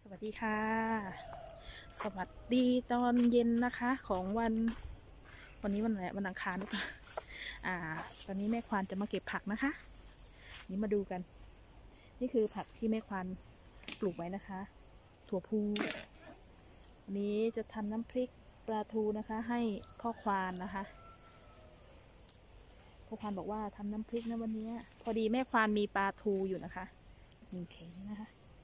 วัสดีค่ะสวัสดีตอนเย็นนะคะของวันนี้วันไหนวันอังคารหรือเปล่าตอนนี้แม่ควานจะมาเก็บผักนะคะนี่มาดูกัน นี่คือผักที่แม่ควานปลูกไว้นะคะ ถั่วพูวันนี้จะทำน้ำพริกปลาทูนะคะ ให้พ่อควานนะคะพ่อควานบอกว่าทำน้ำพริกนะวันนี้พอดีแม่ควานมีปลาทูอยู่นะคะ1 เข่งนะคะ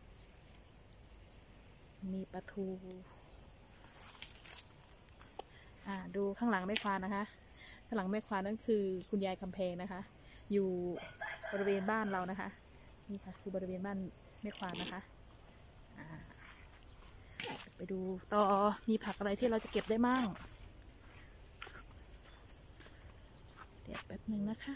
มีปลาทูดูข้างหลังแม่ควานนะคะข้างหลังแม่ควานนั่นคือคุณยายคำแพงนะคะอยู่บริเวณบ้านเรานะคะนี่ค่ะคือบริเวณบ้านแม่ควานนะคะไปดูต่อมีผักอะไรที่เราจะเก็บได้มั่งเดี๋ยวแป๊บหนึ่งนะคะ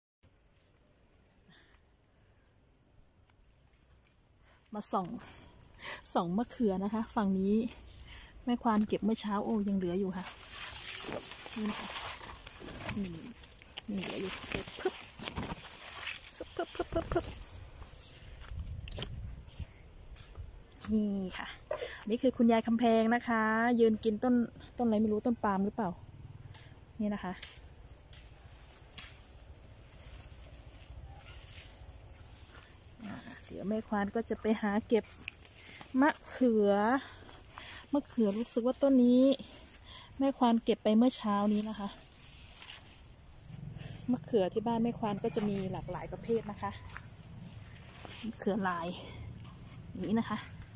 มาส่องมะเขือนะคะฝั่งนี้แม่ควานเก็บเมื่อเช้าโอ้ยังเหลืออยู่ค่ะนี่นะคะนี่เหลืออยู่เก็บพึบนี่ค่ะนี่คือคุณยายคำแพงนะคะยืนกินต้นอะไรไม่รู้ต้นปาล์มหรือเปล่านี่นะคะเดี๋ยวแม่ควานก็จะไปหาเก็บมะเขือรู้สึกว่าต้นนี้แม่ควานเก็บไปเมื่อเช้านี้นะคะมะเขือที่บ้านแม่ควานก็จะมีหลากหลายประเภทนะคะมะเขือลายนี้นะคะ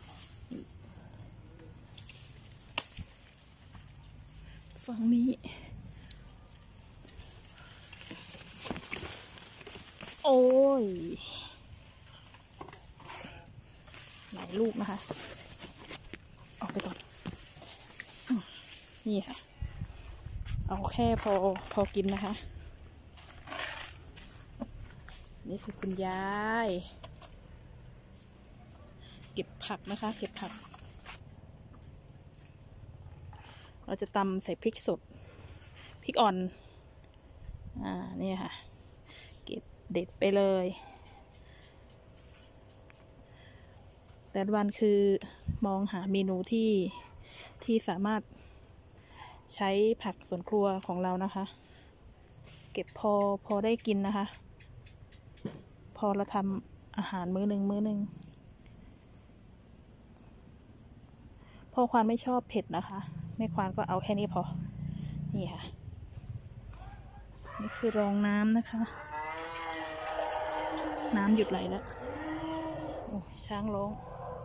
ฝั่งนี้โอ้ยหลายลูกนะคะออกไปก่อนนี่ค่ะเอาแค่พอกินนะคะนี่คือคุณยายเก็บผักนะคะเก็บผักเราจะตำใส่พริกสดพริกอ่อนนี่ค่ะเก็บเด็ดไปเลยแต่วันคือมองหาเมนูที่สามารถใช้ผักสวนครัวของเรานะคะเก็บพอได้กินนะคะพอเราทำอาหารมื้อหนึ่งพ่อควานไม่ชอบเผ็ดนะคะแม่ควานก็เอาแค่นี้พอนี่ค่ะนี่คือรองน้ำนะคะน้ำหยุดไหลแล้วโอ้ช้างร้อง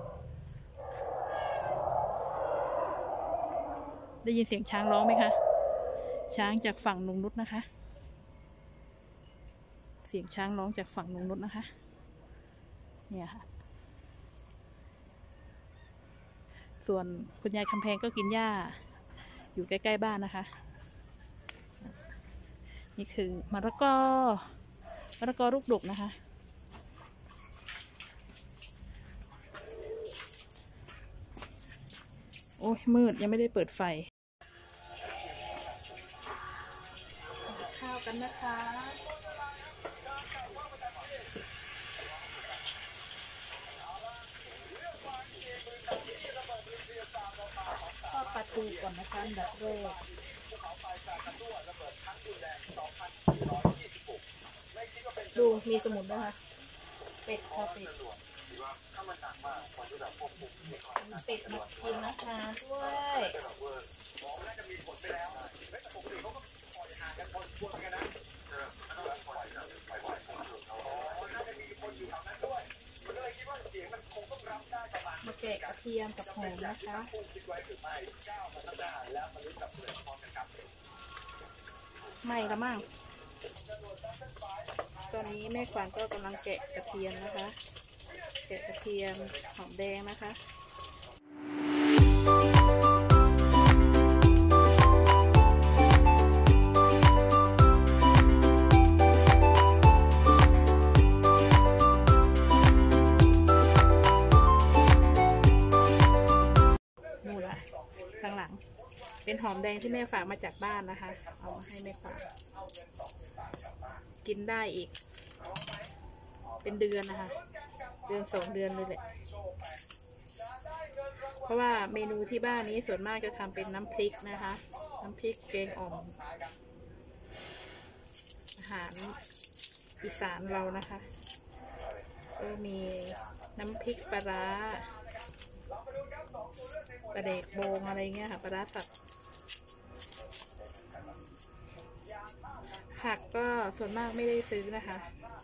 ได้ยินเสียงช้างร้องไหมคะช้างจากฝั่งนงนุชนะคะเสียงช้างร้องจากฝั่งนงนุชนะคะเนี่ยค่ะส่วนคุณยายคำแพงก็กินหญ้าอยู่ใกล้ๆบ้านนะคะนี่คือมะละกอลูกดกนะคะโอ้ยมืดยังไม่ได้เปิดไฟข้าวกันนะคะทอดปลาทูก่อนนะคะอันดับแรกดูมีสมุนนะคะเป็ดค่ะเป็ดมากินนะคะด้วยมาแกะกระเทียมกับหอมนะคะไม่ละมั่งตอนนี้แม่ขวัญก็กำลังแกะกระเทียมนะคะแกะกระเทียมหอมแดงนะคะนู่นละข้างหลังเป็นหอมแดงที่แม่ฝากมาจากบ้านนะคะเอามาให้แม่ฝากกินได้อีกเป็นเดือนนะคะเดือน2 เดือนเลยแหละราะว่าเมนูที่บ้านนี้ส่วนมากจะทำเป็นน้ำพริกนะคะ น้ำพริกแกงอ่อมอาหารอีสานเรานะคะก็มีน้ำพริกปลาร้าปลาเด็กโบงอะไรเงี้ยค่ะปลาร้าสับผักก็ส่วนมากไม่ได้ซื้อนะคะ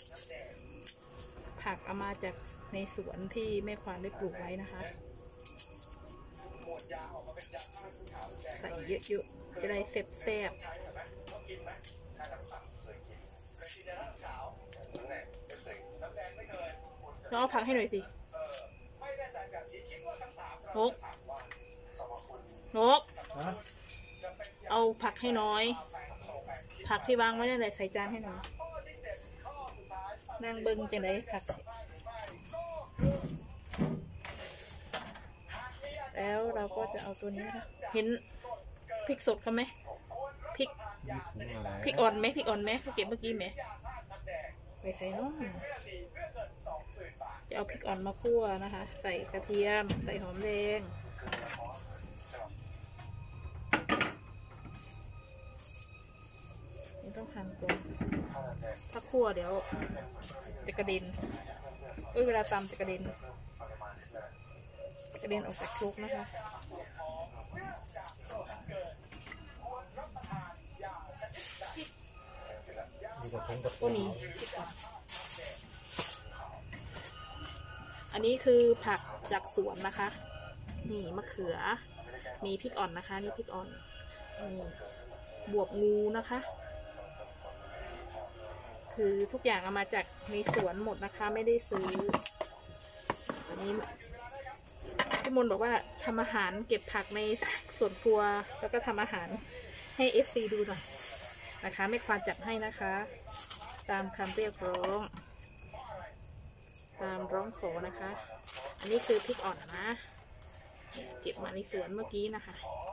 ผักเอามาจากในสวนที่แม่ควานได้ปลูกไว้นะคะใส่เยอะๆจะได้แซ่บๆลองเอาผักให้หน่อยสินกเอาผักให้น้อยผักที่วางไว้นั่นแหละใส่จานให้หน่อยนั่งเบิ้งจังไดผักแล้วเราก็จะเอาตัวนี้นะคะเห็นพริกสดเขาไหมพริกอ่อนไหมพริกอ่อนไหมเขาเก็บเมื่อกี้ไหมไปใส่น้องจะเอาพริกอ่อนมาคั่วนะคะใส่กระเทียมใส่หอมแดงนี่ต้องหั่นก่อนถ้าคั่วเดี๋ยวจะกระเด็นเวลาตำจะกระเด็นออกจากคลุกนะคะตัวนี้อันนี้คือผักจากสวนนะคะนี่มะเขือมีพริกอ่อนนะคะนี่พริกอ่อนบวบงูนะคะคือทุกอย่างเอามาจากในสวนหมดนะคะไม่ได้ซื้ออันนี้พี่มนบอกว่าทำอาหารเก็บผักในสวนครัวแล้วก็ทำอาหารให้ FC ดูหน่อยนะคะไม่ควรจัดให้นะคะตามคำเรียกร้องตามร้องขอนะคะอันนี้คือพริกอ่อนนะเก็บมาในสวนเมื่อกี้นะคะ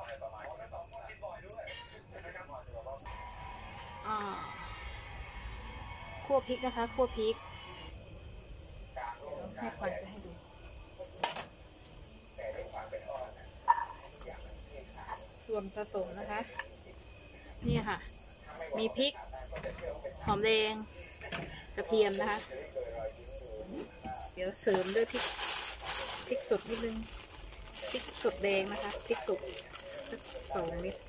คั่วพริกนะคะคั่วพริกให้ควรจะให้ดูส่วนผสมนะคะนี่ค่ะมีพริกหอมแดงกระเทียมนะคะเดี๋ยวเสริมด้วยพริกสดนิดนึงพริกสดแดงนะคะพริกสด2 เม็ด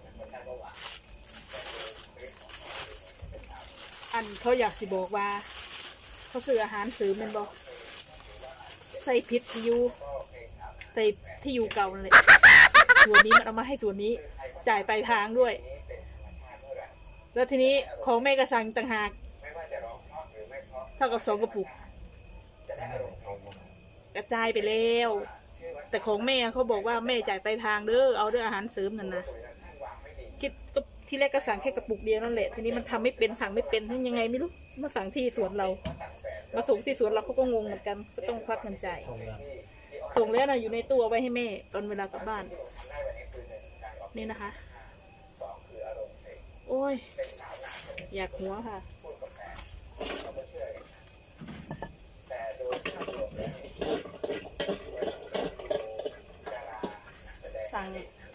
อันเขาอยากสิบอกว่าเขาซื้ออาหารเสริมเป็นบอกใส่พิษที่อยู่เก่าเลยส่วนนี้มันเอามาให้ส่วนนี้จ่ายปลายทางด้วยแล้วทีนี้ของแม่กระสังต่างหากเท่ากับ2 กระปุกกระจายไปแล้วแต่ของแม่เขาบอกว่าแม่จ่ายปลายทางเด้อเอาด้วยอาหารเสริมนั่นนะคิดก็ที่แรกก็สั่งแค่กระปุกเดียวนั่นแหละทีนี้มันทำไม่เป็นสั่งไม่เป็นยังไงไม่รู้มาสั่งที่สวนเรามาส่งที่สวนเราเขาก็งงเหมือนกันก็ต้องควักเงินจ่ายส่งแล้วนะอยู่ในตู้ไว้ให้แม่ตอนเวลากลับบ้านนี่นะคะโอ้ยอยากหัวค่ะสั่ง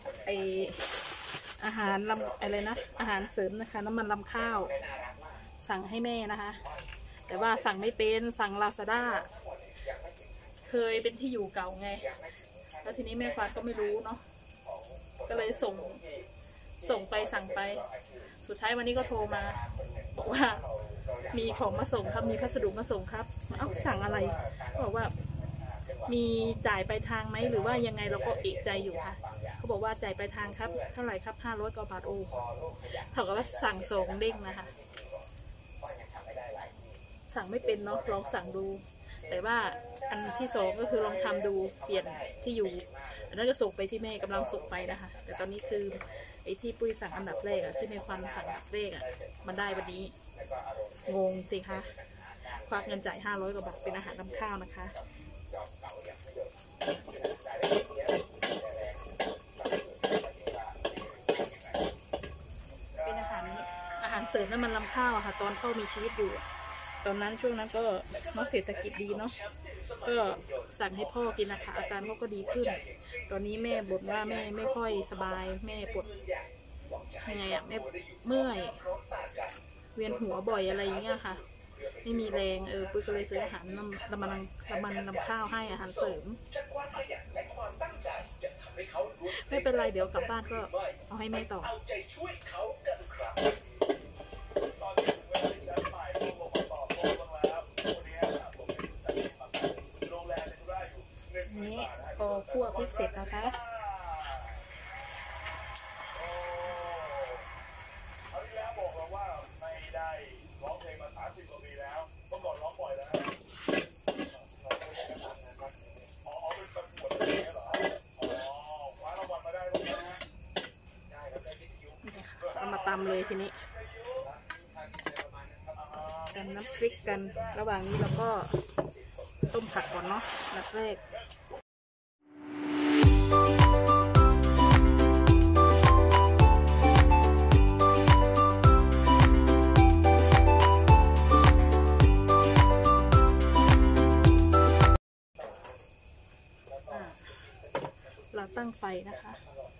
อาหารอะไรนะอาหารเสริมนะคะน้ำมันลำข้าวสั่งให้แม่นะคะแต่ว่าสั่งไม่เป็นสั่ง Lazada เคยเป็นที่อยู่เก่าไงแล้วทีนี้แม่ควานก็ไม่รู้เนาะก็เลยส่งไปสั่งไปสุดท้ายวันนี้ก็โทรมาบอกว่ามีของมาส่งครับมีพัสดุมาส่งครับเอ้าสั่งอะไรบอกว่ามีจ่ายไปทางไหมหรือว่ายังไงเราก็เอะใจอยู่ค่ะเขาบอกว่าจ่ายไปทางครับเท่าไหร่ครับ500 กว่าบาทโอเท่ากับว่าสั่ง2 เด้งนะคะสั่งไม่เป็นเนาะลองสั่งดูแต่ว่าอันที่2ก็คือลองทำดูเปลี่ยนที่อยู่อันนั้นก็ส่งไปที่แม่กำลังส่งไปนะคะแต่ตอนนี้คือไอ้ที่ปุ้ยสั่งอันดับแรกอะที่แม่ควานสั่งอันดับแรกอะมันได้วันนี้งงสิคะควักเงินจ่าย500 กว่าบาทเป็นอาหารนำข้าวนะคะเป็นอาหารเสริมน้ำมันลำข้าวอะค่ะตอนเขามีชีวิตอยู่ตอนนั้นช่วงนั้นก็น้องเศรษฐกิจดีเนาะก็สั่งให้พ่อกินนะคะอาการเขาก็ดีขึ้นตอนนี้แม่บ่นว่าแม่ไม่ค่อยสบายแม่ปวดยังไงอะแม่เมื่อยเวียนหัวบ่อยอะไรอย่างเงี้ยค่ะไม่มีแรงปุ้ยก็เลยซื้ออาหารน้ำข้าวให้อาหารเสริมไม่เป็นไรเดี๋ยวกลับบ้านก็เอาให้แม่ต่อนี้พอคั่วพริกเสร็จนะคะเอามาตำเลยทีนี้ตำน้ำพริกกันระหว่างนี้เราก็ต้มผักก่อนเนาะนัดแรกเราตั้งไฟนะคะ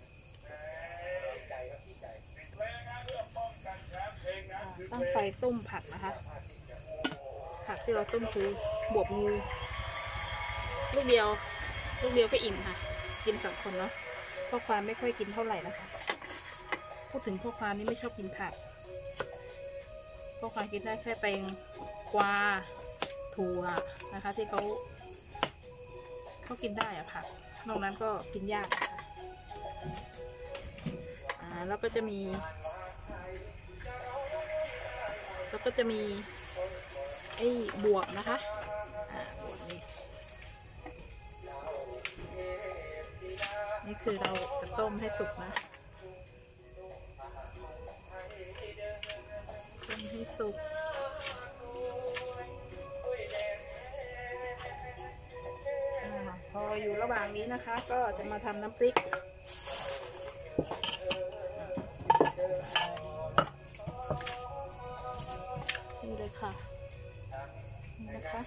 ตั้งไฟต้มผักนะคะผักที่เราต้มคือบวบงูลูกเดียวก็อิ่มค่ะกิน2 คนเนาะพ่อความไม่ค่อยกินเท่าไหร่นะคะพูดถึงพ่อความนี่ไม่ชอบกินผักพ่อความกินได้แค่แตงกวาถั่วนะคะที่เขากินได้อะผักนอกนั้นก็กินยากค่ะแล้วก็จะมีไอ้บวบนะคะบวบนี่คือเราจะต้มให้สุกนะต้มให้สุกพออยู่ระหว่างนี้นะคะก็จะมาทำน้ำพริกนี่เลยค่ะนี่นะคะ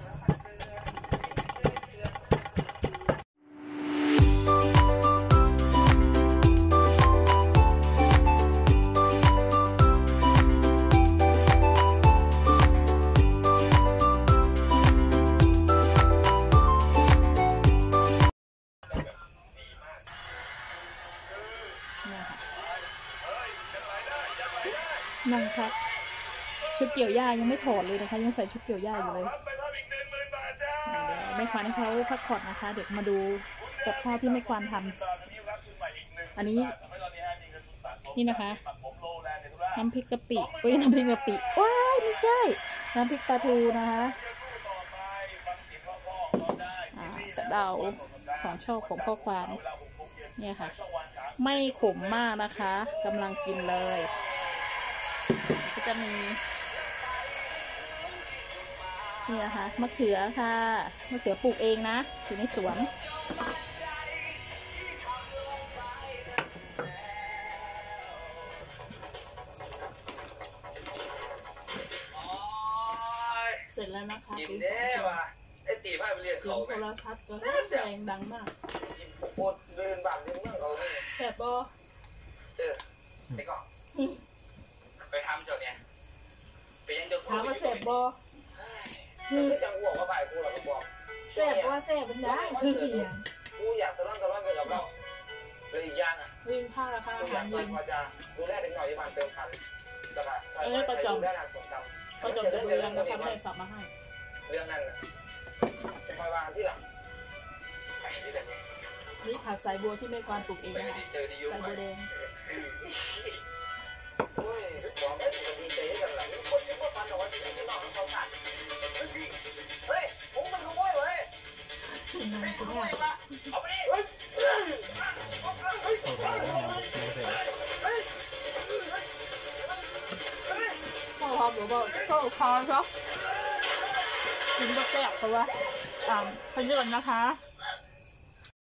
นั่งพักชุดเกี่ยวหญ้ายังไม่ถอดเลยนะคะยังใส่ชุดเกี่ยวหญ้าอยู่เลยไม่ควานให้เขาพักผ่อนนะคะเดี๋ยวมาดูกับข้าวที่ไม่ควานทำอันนี้นี่นะคะน้ำพริกกะปิน้ำพริกกะปิว้ายไม่ใช่น้ำพริกปลาทูนะคะสะเดาของชอบของพ่อควานเนี่ยค่ะไม่ขมมากนะคะกำลังกินเลยก็จะมีนี่นะคะมะเขือค่ะมะเขือปลูกเองนะอยู่ในสวนเสร็จแล้วนะคะเสียงโทรทัศน์ก็แรงดังมากแสบบอไปทำจดเนี่ยไปยังจะถามว่าแสบบอคือจังหวะว่าบ่ายกูเราบอกแสบว่าแสบเป็นได้คืออย่างกูอยากตะล่อนไปกับเราเลยอีกอย่างอ่ะวิ่งข้าวราคาอาหารเย็นพอจะดูแลเด็กหน่อยที่บ้านเติมพันแล้วก็ประจอมจะเรียนแล้วทำให้สับมาให้เรื่องนั้นเป็นวางที่หลังนี่ผักสายบัวที่แม่ควานปลูกเองนะคะสายบัวแดงพ่อหนูบอกเข้าคอครับกินก็แซ่บเพราะว่าขยันนะคะ